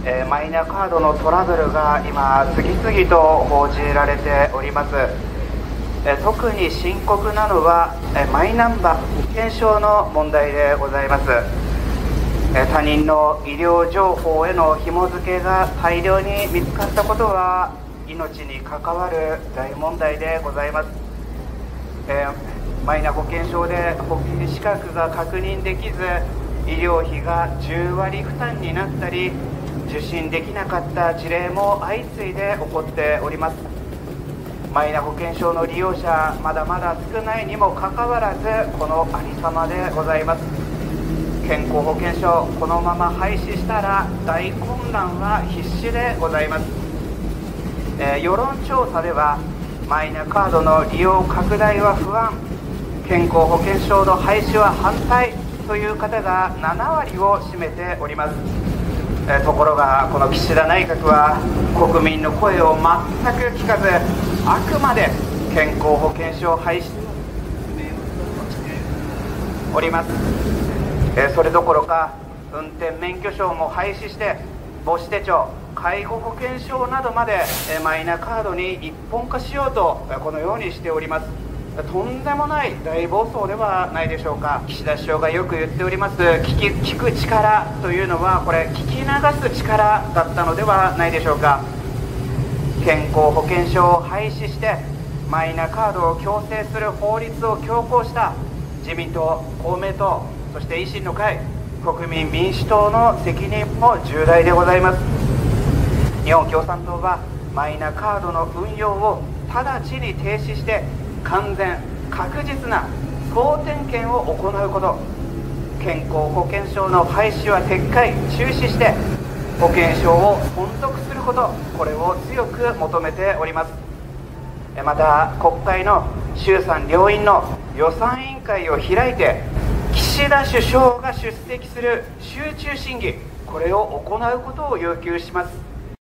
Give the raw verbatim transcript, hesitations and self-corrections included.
えー、マイナカードのトラブルが今次々と報じられております。えー、特に深刻なのは、えー、マイナンバー保険証の問題でございます。えー、他人の医療情報への紐付けが大量に見つかったことは命に関わる大問題でございます。えー、マイナ保険証で保険資格が確認できず、医療費がじゅうわり負担になったり、受診できなかった事例も相次いで起こっております。マイナ保険証の利用者、まだまだ少ないにもかかわらず、このありさまでございます。健康保険証、このまま廃止したら大混乱は必至でございます。えー、世論調査ではマイナカードの利用拡大は不安、健康保険証の廃止は反対という方がななわりを占めております。えー、ところがこの岸田内閣は国民の声を全く聞かず、あくまで健康保険証廃止おります。えー、それどころか運転免許証も廃止して、母子手帳、介護保険証などまで、えー、マイナカードに一本化しようと、えー、このようにしております。とんでもない大暴走ではないでしょうか。岸田首相がよく言っております聞き聞く力というのは、これ聞き流す力だったのではないでしょうか。健康保険証を廃止してマイナカードを強制する法律を強行した自民党、公明党、そして維新の会、国民民主党の責任も重大でございます。日本共産党はマイナカードの運用を直ちに停止して、完全確実な総点検を行うこと、健康保険証の廃止は撤回中止して、保険証を存続すること、これを強く求めております。また国会の衆参両院の予算委員会を開いて、岸田首相が出席する集中審議、これを行うことを要求します。